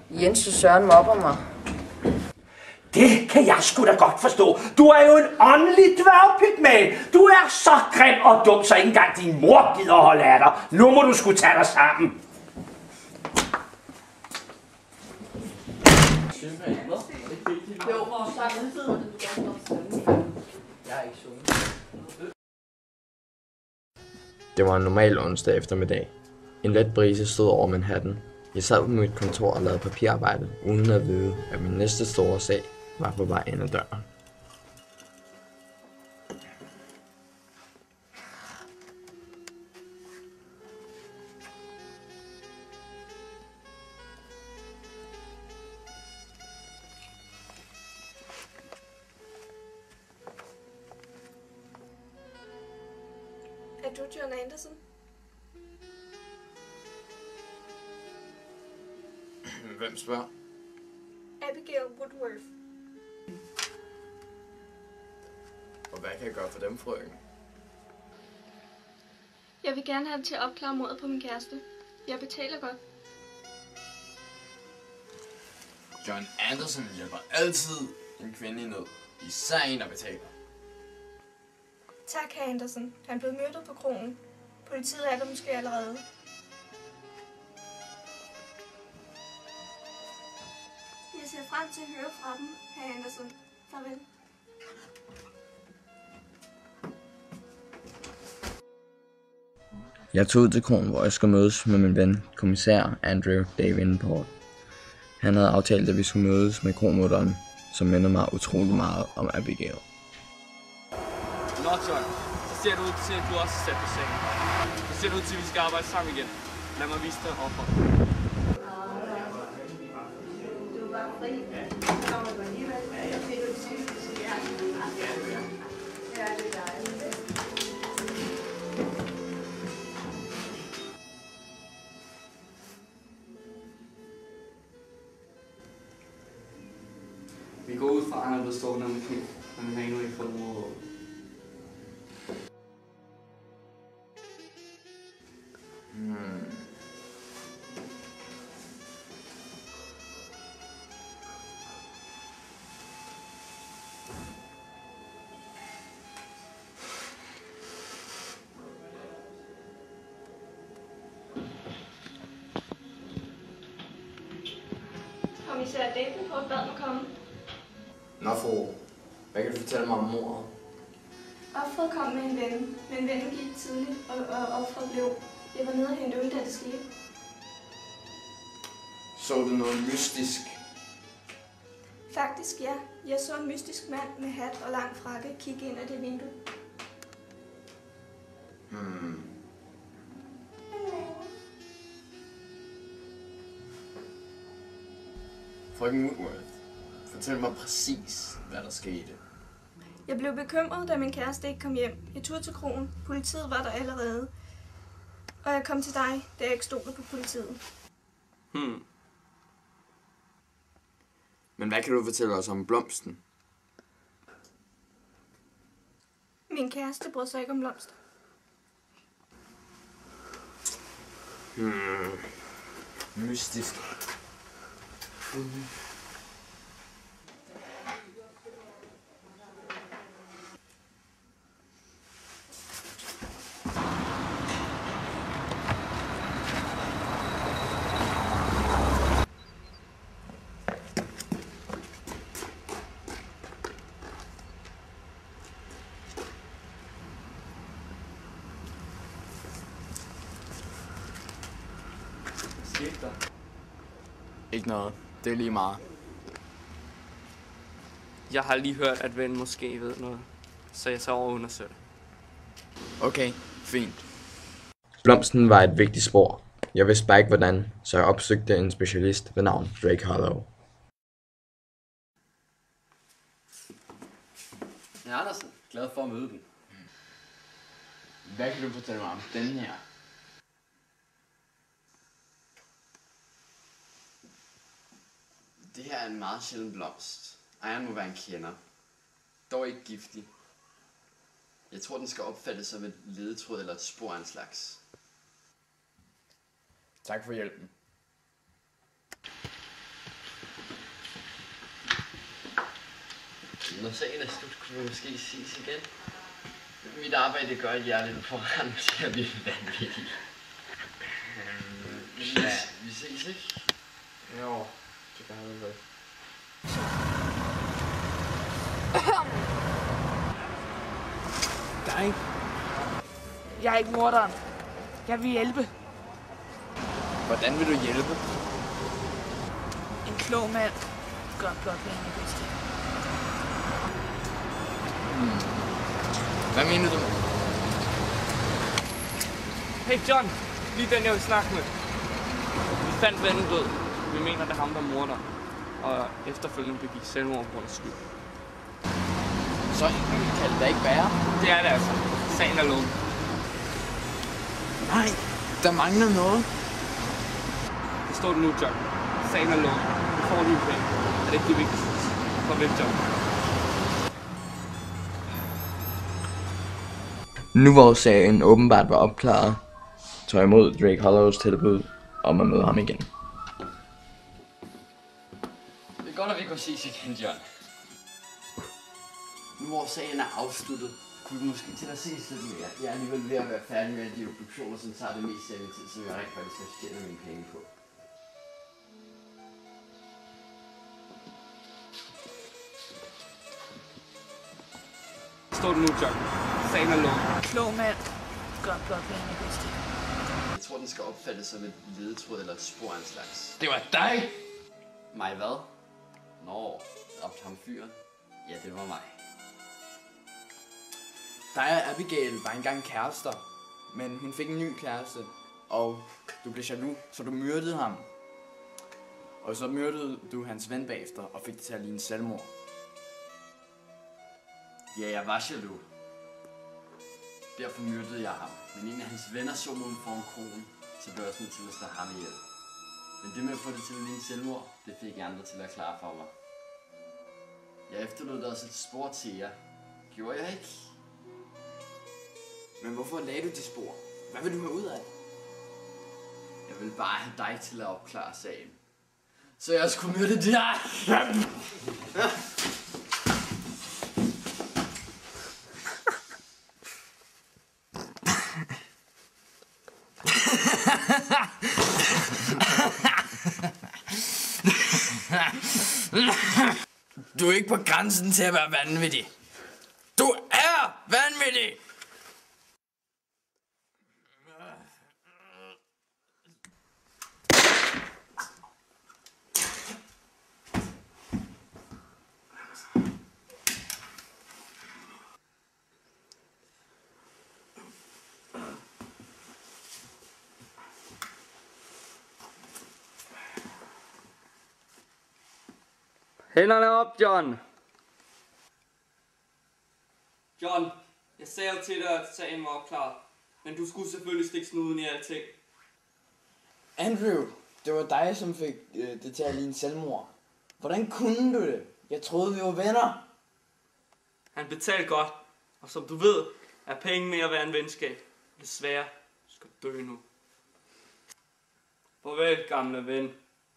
Jens og Søren mobber mig. Det kan jeg sgu da godt forstå. Du er jo en åndelig dværgpygmæ. Du er så grim og dum, så ikke engang din mor gider holde af dig. Nu må du sgu tage dig sammen. Det var en normal onsdag eftermiddag. En let brise stod over Manhattan. Jeg sad på mit kontor og lavede papirarbejde, uden at vide, at min næste store sag var på vej ind ad døren. Er du John Anderson? Hvem spørger? Abigail Woodworth. Og hvad kan jeg gøre for dem, frøken? Jeg vil gerne have dig til at opklare mordet på min kæreste. Jeg betaler godt. John Anderson hjælper altid en kvinde i nød. Især en, der betaler. Tak, herr Anderson. Han blev myrdet på kronen. Politiet er der måske allerede. Jeg ser frem til at høre fra dem, herr Anderson. Farvel. Jeg tog ud til kronen, hvor jeg skulle mødes med min ven, kommissær Andrew Davenport. Han havde aftalt, at vi skulle mødes med kromutteren, som mindede mig utrolig meget om Abigail. Nå John, så ser det ud til, at du også er sat på sengen. Så ser det ud til, at vi skal arbejde sammen igen. Lad mig vise dig offer. Du var fri. Kommer du alligevel? Jeg fik jo syg. Ja, det er dejligt. Vi går ud fra, at han er blevet stående med kniv, men han har endnu ikke fået mordet. Kommissær Davenport bad mig komme. Nå fru, hvad kan du fortælle mig om mordet? Offeret kom med en ven, men vennen gik tidligt, og offeret blev. Jeg var nede og hente øl, da det skete. Så du noget mystisk? Faktisk ja. Jeg så en mystisk mand med hat og lang frakke kigge ind ad det vindue. Frøken Woodworth, fortæl mig præcis, hvad der skete. Jeg blev bekymret, da min kæreste ikke kom hjem. Jeg turde til krogen. Politiet var der allerede. Og jeg kom til dig, da jeg ikke stod på politiet. Men hvad kan du fortælle os om blomsten? Min kæreste brød sig ikke om blomster. Mystisk. Ikke noget. Det er lige meget. Jeg har lige hørt, at vennen måske ved noget, så jeg så over undersøger det. Okay, fint. Blomsten var et vigtigt spor. Jeg vidste bare ikke hvordan, så jeg opsøgte en specialist ved navn Drake Hollow. Ja, Andersen. Glad for at møde den. Hvad kan du fortælle mig om den her? Det her er en meget sjælden blomst. Ejeren må være en kender. Dog ikke giftig. Jeg tror, den skal opfattes som et ledetråd eller et spor af en slags. Tak for hjælpen. Når sagen er slut, kunne vi måske ses igen. Mit arbejde gør, at jeg er lidt foran til at blive vanvittig. Ja, vi ses, ikke? Jo, det gør jeg vel. Dig? Jeg er ikke morderen. Jeg vil hjælpe. Hvordan vil du hjælpe? En klog mand gør blot, hvad han er bedst til. Hvad mener du? Hey John, lige den jeg vil snakke med. Vi fandt vennen død. Vi mener, det er ham, der morder. Og efterfølgende begik selvmord på vores skyld. Så kan det da ikke være. Det er det altså. Sagen er lukket. Nej, der mangler noget. Det står det nu, John. Sagen er lukket. Du får dine penge. Er det ikke det vigtigste? Farvel, John. Nu hvor sagen åbenbart var opklaret, tog jeg imod Drake Hollows tilbud om at møde ham igen. Det er godt, at vi kan ses igen, John. Nu hvor sagen er afsluttet, kunne vi måske til at ses lidt mere. Jeg er alligevel ved at være færdig med de obduktioner, som tager det meste af min tid, som jeg rent faktisk skal tjene mine penge på. Står det nu, John. Sagen er lukket. Klog mand gør blot, hvad han er bedst til. Jeg tror, den skal opfattes som et ledetråd eller et spor af en slags. Det var dig! Mig hvad? Nå, op til ham fyren. Ja, det var mig. Dig og Abigail var engang kærester, men hun fik en ny kæreste, og du blev jaloux, så du myrdede ham. Og så myrdede du hans ven bagefter og fik det til at ligne selvmord. Ja, jeg var jaloux. Derfor myrdede jeg ham. Men en af hans venner så mig foran kronen, så blev jeg også nødt til at slå ham ihjel. Men det med at få det til at ligne selvmord, det fik jeg andre til at klare for mig. Jeg efterlod også et spor til jer. Gjorde jeg ikke? Men hvorfor lagde du det spor? Hvad vil du have ud af det? Jeg vil bare have dig til at opklare sagen. Så jeg skulle myrde dig. Du er ikke på grænsen til at være vanvittig. Du er vanvittig! Hænderne op, John! John, jeg sagde jo til dig, at sagen var opklaret. Men du skulle selvfølgelig stikke snuden i alting. Andrew, det var dig, som fik det til at ligne selvmord. Hvordan kunne du det? Jeg troede, vi var venner. Han betalte godt, og som du ved, er penge mere at være en venskab. Desværre, du skal dø nu. Farvel, gamle ven.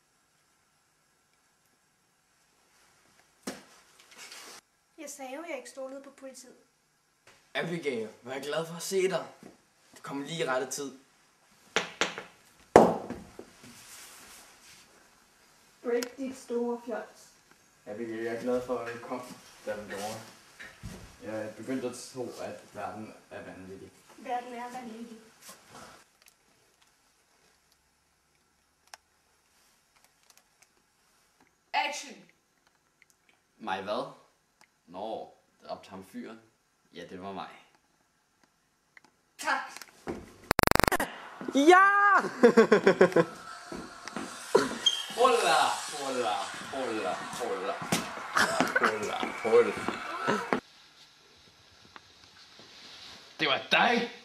Jeg sagde jo, jeg ikke stolede på politiet. Abigail, var jeg glad for at se dig. Du kom lige i rette tid. Break dit store fjols. Abigail, jeg er glad for, at du kom, da du gjorde. Jeg begyndte at tro, at verden er vanvittig. Verden er vanvittig. Action! Mig hvad? Nå, op til ham fyren. Ja, det var mig. Tak! Ja! Hola, hola, hola, hola. Hola, hola. Det var dig!